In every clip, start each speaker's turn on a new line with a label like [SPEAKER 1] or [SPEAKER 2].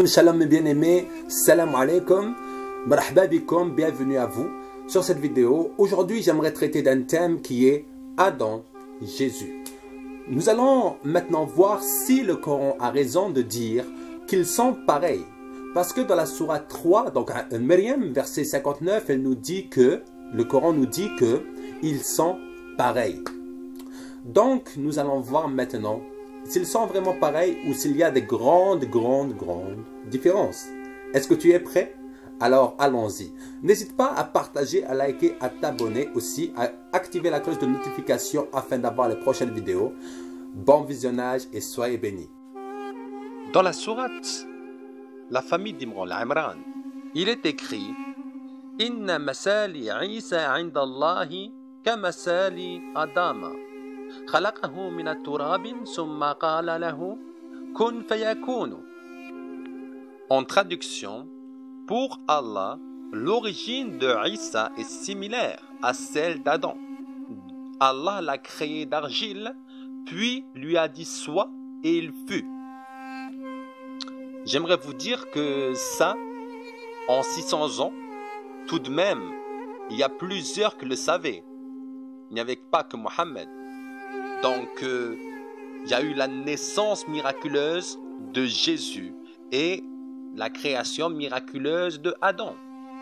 [SPEAKER 1] Shalom mes bien-aimés, salam alaikum, marhaba bikum, bienvenue à vous sur cette vidéo. Aujourd'hui j'aimerais traiter d'un thème qui est Adam, Jésus. Nous allons maintenant voir si le Coran a raison de dire qu'ils sont pareils. Parce que dans la sourate 3, donc Maryam, verset 59, elle nous dit que, le Coran nous dit que ils sont pareils. Donc nous allons voir maintenant s'ils sont vraiment pareils ou s'il y a des grandes différences. Est-ce que tu es prêt? Alors allons-y. N'hésite pas à partager, à liker, à t'abonner aussi, à activer la cloche de notification afin d'avoir les prochaines vidéos. Bon visionnage et soyez bénis. Dans la sourate, la famille d'Imran, l'Imran, il est écrit Inna masali Isa inda Allahi ka masali Adama. خلقه من التراب ثم قال له كن فيكون. En traduction, pour Allah, l'origine de Isa est similaire à celle d'Adam. Allah l'a créé d'argile, puis lui a dit sois et il fut. J'aimerais vous dire que ça, en 600 ans, tout de même, il y a plusieurs qui le savaient. Il n'y avait pas que Mohammed. Donc, il y a eu la naissance miraculeuse de Jésus et la création miraculeuse de Adam.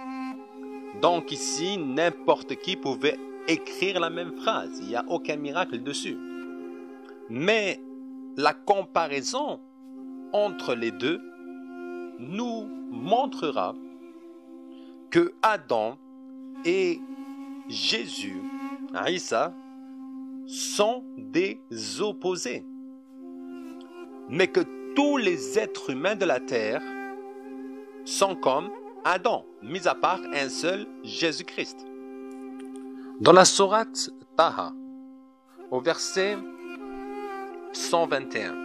[SPEAKER 1] Donc ici, n'importe qui pouvait écrire la même phrase. Il n'y a aucun miracle dessus. Mais la comparaison entre les deux nous montrera que Adam et Jésus, Isa, sont des opposés, mais que tous les êtres humains de la terre sont comme Adam, mis à part un seul Jésus-Christ. Dans la sourate Taha, au verset 121,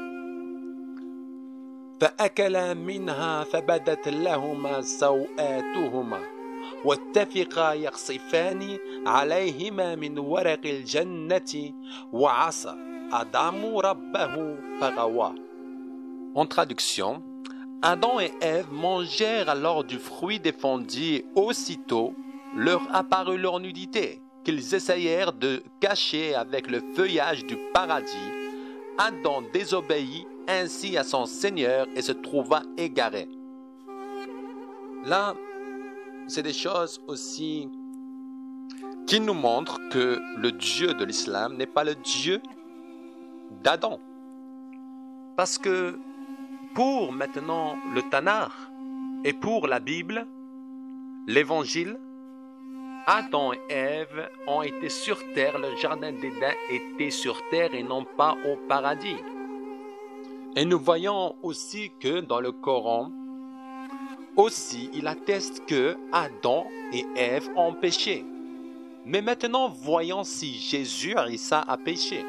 [SPEAKER 1] فَأَكَلَا مِنْهَا فَبَدَتْ لَهُمَا سَوْآتُهُمَا واتفقا يخصفان عليهما من ورق الجنة وعصى آدم ربه فغوى. En traduction, Adam et Ève mangèrent alors du fruit défendu et aussitôt leur apparut leur nudité, qu'ils essayèrent de cacher avec le feuillage du paradis. Adam désobéit ainsi à son Seigneur et se trouva égaré. Là, c'est des choses aussi qui nous montrent que le Dieu de l'islam n'est pas le Dieu d'Adam. Parce que pour maintenant le Tanakh et pour la Bible, l'Évangile, Adam et Ève ont été sur terre, le jardin d'Éden était sur terre et non pas au paradis. Et nous voyons aussi que dans le Coran, aussi, il atteste que Adam et Ève ont péché. Mais maintenant, voyons si Jésus, Isa, a péché.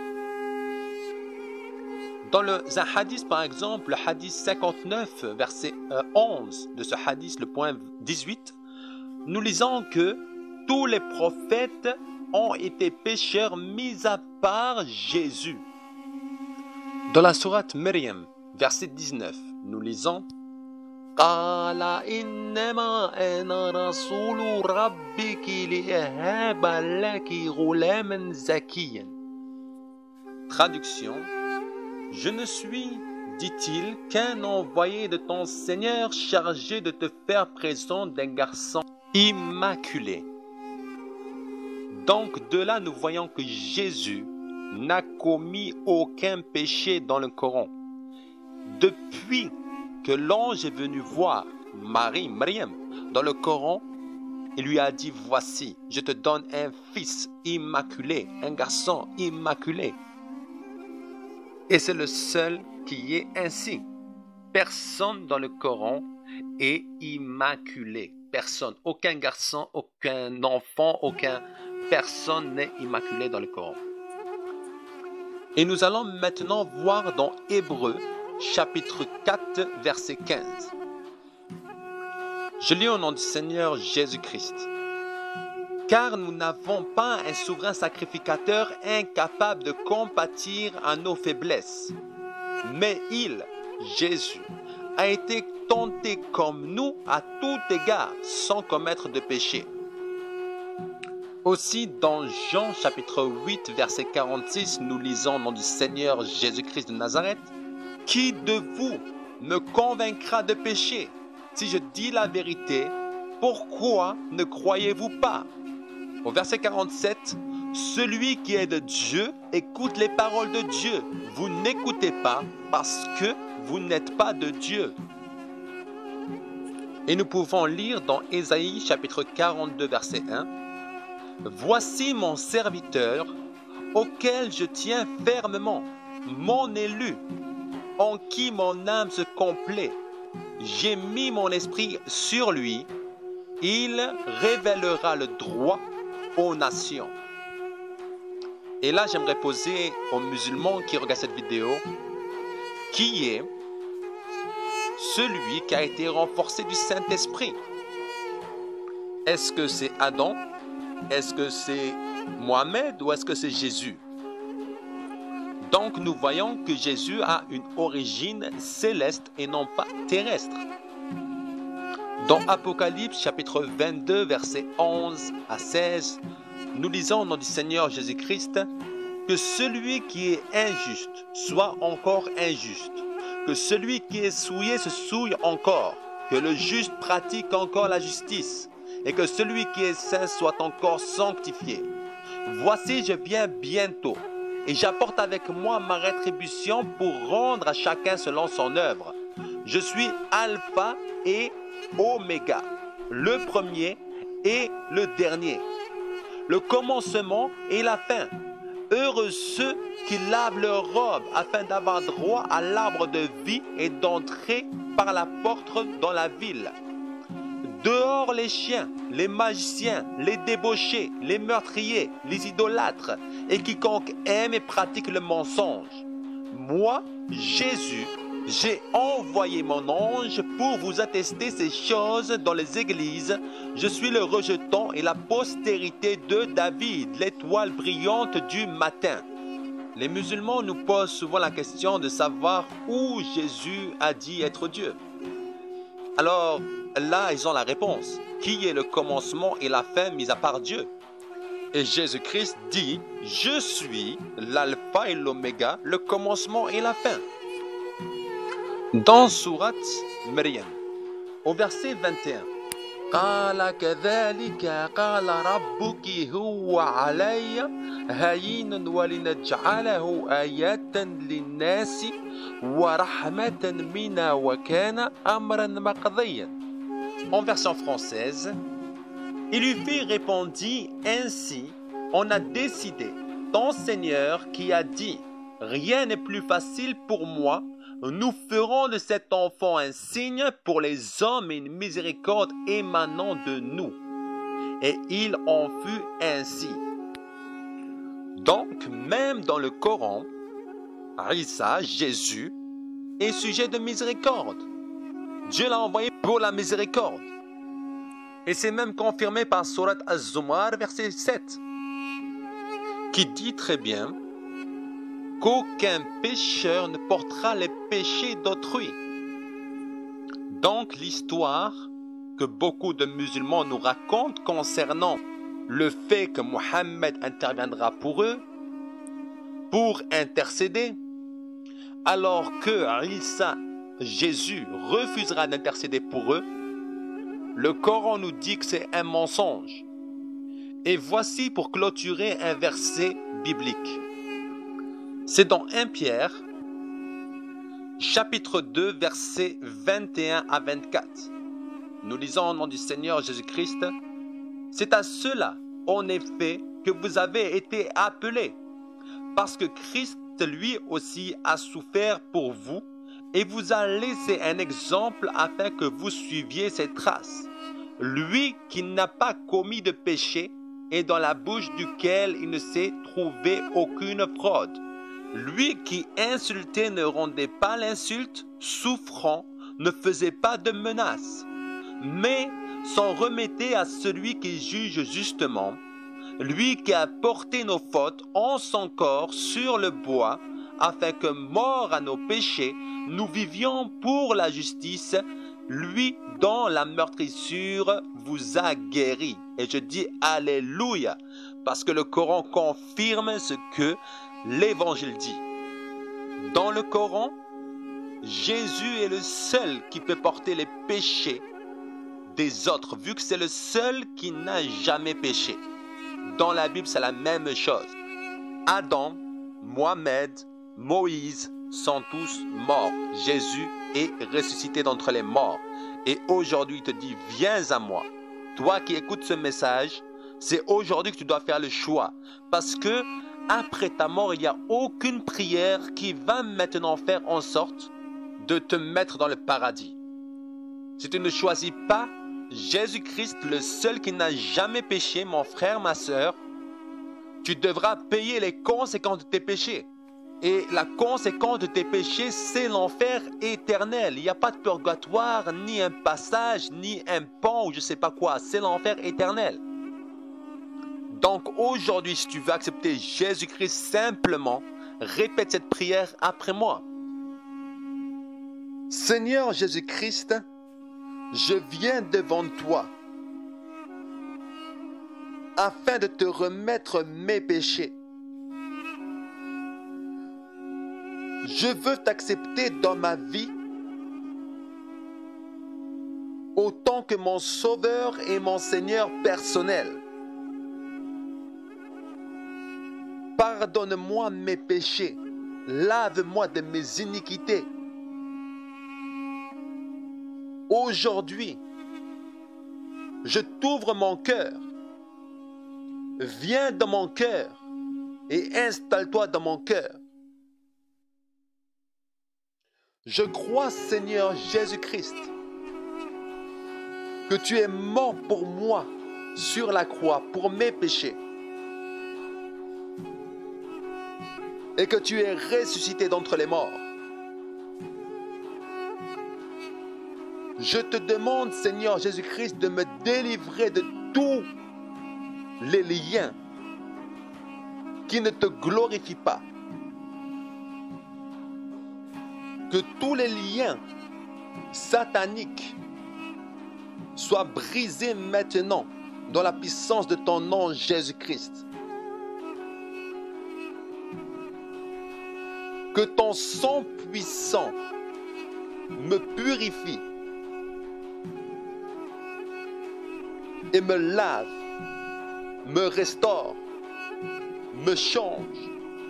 [SPEAKER 1] Dans un hadith, par exemple, le hadith 59, verset 11 de ce hadith, le point 18, nous lisons que tous les prophètes ont été pécheurs, mis à part Jésus. Dans la sourate Maryam, verset 19, nous lisons قال إنما أنا رسول ربك لأهب لك غلاما زكيا. Traduction, je ne suis, dit-il, qu'un envoyé de ton Seigneur chargé de te faire présent d'un garçon immaculé. Donc de là nous voyons que Jésus n'a commis aucun péché dans le Coran. Depuis que l'ange est venu voir Maryam dans le Coran, il lui a dit voici, je te donne un fils immaculé, un garçon immaculé. Et c'est le seul qui est ainsi. Personne dans le Coran est immaculé. Personne, aucun garçon, aucun enfant, personne n'est immaculé dans le Coran. Et nous allons maintenant voir dans Hébreux, chapitre 4, verset 15. Je lis au nom du Seigneur Jésus-Christ. Car nous n'avons pas un souverain sacrificateur incapable de compatir à nos faiblesses, mais il, Jésus, a été tenté comme nous à tout égard, sans commettre de péché. Aussi, dans Jean chapitre 8, verset 46, nous lisons au nom du Seigneur Jésus-Christ de Nazareth, « Qui de vous me convaincra de péché? Si je dis la vérité, pourquoi ne croyez-vous pas ?» Au verset 47, « Celui qui est de Dieu écoute les paroles de Dieu. Vous n'écoutez pas parce que vous n'êtes pas de Dieu. » Et nous pouvons lire dans Ésaïe chapitre 42, verset 1, « Voici mon serviteur, auquel je tiens fermement, mon élu, en qui mon âme se complaît. J'ai mis mon esprit sur lui, il révélera le droit aux nations. » Et là, j'aimerais poser aux musulmans qui regardent cette vidéo, qui est celui qui a été renforcé du Saint-Esprit? Est-ce que c'est Adam? Est-ce que c'est Mohamed ou est-ce que c'est Jésus? Donc nous voyons que Jésus a une origine céleste et non pas terrestre. Dans Apocalypse chapitre 22 versets 11 à 16, nous lisons au nom du Seigneur Jésus-Christ que celui qui est injuste soit encore injuste, que celui qui est souillé se souille encore, que le juste pratique encore la justice, et que celui qui est saint soit encore sanctifié. Voici, je viens bientôt, et j'apporte avec moi ma rétribution pour rendre à chacun selon son œuvre. Je suis Alpha et Oméga, le premier et le dernier, le commencement et la fin. Heureux ceux qui lavent leurs robes afin d'avoir droit à l'arbre de vie et d'entrer par la porte dans la ville. Dehors les chiens, les magiciens, les débauchés, les meurtriers, les idolâtres et quiconque aime et pratique le mensonge. Moi, Jésus, j'ai envoyé mon ange pour vous attester ces choses dans les églises. Je suis le rejeton et la postérité de David, l'étoile brillante du matin. Les musulmans nous posent souvent la question de savoir où Jésus a dit être Dieu. Alors là, ils ont la réponse. Qui est le commencement et la fin mis à part Dieu? Et Jésus-Christ dit, « Je suis l'alpha et l'oméga, le commencement et la fin. » Dans Sourate Maryam, au verset 21, « قَالَ كَذَلِكَ قَالَ رَبُّكِ هُوَ عَلَيَّ هَيِّنٌ وَلِنَجْعَلَهُ آيَةً لِلنَّاسِ وَرَحْمَةً مِنَّا وَكَانَ أَمْرًا مَقْضِيًّا » En version française, il lui fit répondit ainsi, on a décidé, ton Seigneur qui a dit, rien n'est plus facile pour moi, nous ferons de cet enfant un signe pour les hommes et une miséricorde émanant de nous. Et il en fut ainsi. Donc, même dans le Coran, Isa, Jésus, est sujet de miséricorde. Dieu l'a envoyé pour la miséricorde. Et c'est même confirmé par Sourate Az-Zumar, verset 7, qui dit très bien qu'aucun pécheur ne portera les péchés d'autrui. Donc l'histoire que beaucoup de musulmans nous racontent concernant le fait que Mohammed interviendra pour eux, pour intercéder, alors que Isa, Jésus, refusera d'intercéder pour eux, le Coran nous dit que c'est un mensonge. Et voici pour clôturer un verset biblique. C'est dans 1 Pierre, chapitre 2, versets 21 à 24. Nous lisons au nom du Seigneur Jésus-Christ. C'est à cela, en effet, que vous avez été appelés, parce que Christ lui aussi a souffert pour vous et vous a laissé un exemple afin que vous suiviez ses traces. Lui qui n'a pas commis de péché et dans la bouche duquel il ne s'est trouvé aucune fraude. Lui qui insultait ne rendait pas l'insulte, souffrant, ne faisait pas de menaces, mais s'en remettait à celui qui juge justement, lui qui a porté nos fautes en son corps sur le bois, afin que, morts à nos péchés, nous vivions pour la justice, lui dont la meurtrissure vous a guéri. Et je dis Alléluia, parce que le Coran confirme ce que l'Évangile dit. Dans le Coran, Jésus est le seul qui peut porter les péchés des autres, vu que c'est le seul qui n'a jamais péché. Dans la Bible, c'est la même chose. Adam, Mohamed, Moïse sont tous morts. Jésus est ressuscité d'entre les morts. Et aujourd'hui, il te dit, viens à moi. Toi qui écoutes ce message, c'est aujourd'hui que tu dois faire le choix. Parce que après ta mort, il n'y a aucune prière qui va maintenant faire en sorte de te mettre dans le paradis. Si tu ne choisis pas Jésus-Christ, le seul qui n'a jamais péché, mon frère, ma soeur, tu devras payer les conséquences de tes péchés. Et la conséquence de tes péchés, c'est l'enfer éternel. Il n'y a pas de purgatoire, ni un passage, ni un pont, ou je ne sais pas quoi. C'est l'enfer éternel. Donc aujourd'hui, si tu veux accepter Jésus-Christ simplement, répète cette prière après moi. Seigneur Jésus-Christ, je viens devant toi afin de te remettre mes péchés. Je veux t'accepter dans ma vie autant que mon Sauveur et mon Seigneur personnel. Pardonne-moi mes péchés, lave-moi de mes iniquités. Aujourd'hui, je t'ouvre mon cœur. Viens dans mon cœur et installe-toi dans mon cœur. Je crois, Seigneur Jésus-Christ, que tu es mort pour moi sur la croix, pour mes péchés. Et que tu es ressuscité d'entre les morts. Je te demande, Seigneur Jésus-Christ, de me délivrer de tous les liens qui ne te glorifient pas. Que tous les liens sataniques soient brisés maintenant dans la puissance de ton nom Jésus-Christ. Que ton sang puissant me purifie et me lave, me restaure, me change.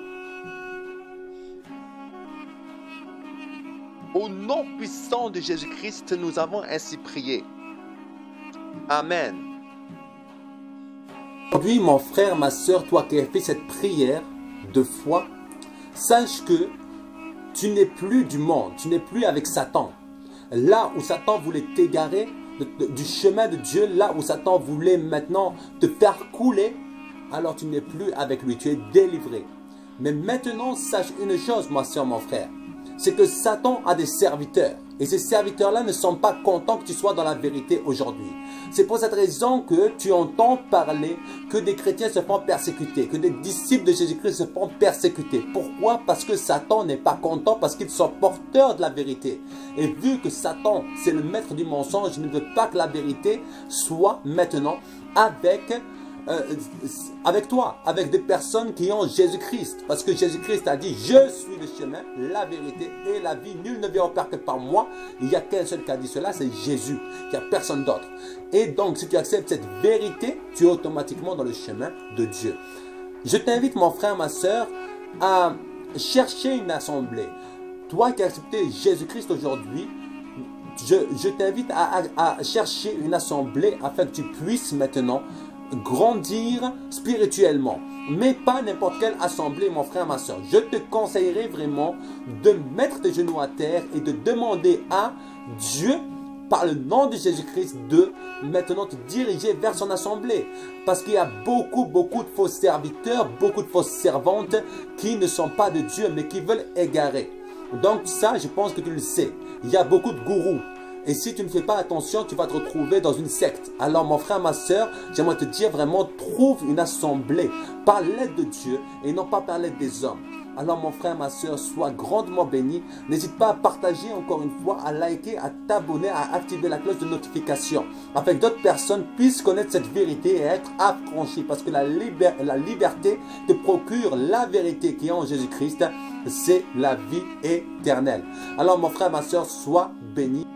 [SPEAKER 1] Au nom puissant de Jésus-Christ, nous avons ainsi prié. Amen. Aujourd'hui, mon frère, ma soeur, toi qui as fait cette prière de foi, sache que tu n'es plus du monde, tu n'es plus avec Satan. Là où Satan voulait t'égarer du chemin de Dieu, là où Satan voulait maintenant te faire couler, alors tu n'es plus avec lui, tu es délivré. Mais maintenant, sache une chose, ma soeur, mon frère, c'est que Satan a des serviteurs. Et ces serviteurs-là ne sont pas contents que tu sois dans la vérité aujourd'hui. C'est pour cette raison que tu entends parler que des chrétiens se font persécuter, que des disciples de Jésus-Christ se font persécuter. Pourquoi? Parce que Satan n'est pas content, parce qu'ils sont porteurs de la vérité. Et vu que Satan, c'est le maître du mensonge, je ne veux pas que la vérité soit maintenant avec toi, avec des personnes qui ont Jésus-Christ. Parce que Jésus-Christ a dit, je suis le chemin, la vérité et la vie. Nul ne vient au Père que par moi. Il n'y a qu'un seul qui a dit cela, c'est Jésus. Il n'y a personne d'autre. Et donc, si tu acceptes cette vérité, tu es automatiquement dans le chemin de Dieu. Je t'invite, mon frère, ma soeur, à chercher une assemblée. Toi qui as accepté Jésus-Christ aujourd'hui, je t'invite à chercher une assemblée afin que tu puisses maintenant grandir spirituellement. Mais pas n'importe quelle assemblée, mon frère, ma soeur. Je te conseillerais vraiment de mettre tes genoux à terre et de demander à Dieu, par le nom de Jésus-Christ, de maintenant te diriger vers son assemblée. Parce qu'il y a beaucoup de faux serviteurs, beaucoup de fausses servantes qui ne sont pas de Dieu, mais qui veulent égarer. Donc ça, je pense que tu le sais. Il y a beaucoup de gourous. Et si tu ne fais pas attention, tu vas te retrouver dans une secte. Alors mon frère, ma soeur, j'aimerais te dire vraiment, trouve une assemblée par l'aide de Dieu et non pas par l'aide des hommes. Alors mon frère, ma soeur, sois grandement béni. N'hésite pas à partager encore une fois, à liker, à t'abonner, à activer la cloche de notification afin que d'autres personnes puissent connaître cette vérité et être affranchies. Parce que la liberté te procure la vérité qui est en Jésus-Christ. C'est la vie éternelle. Alors mon frère, ma soeur, sois béni.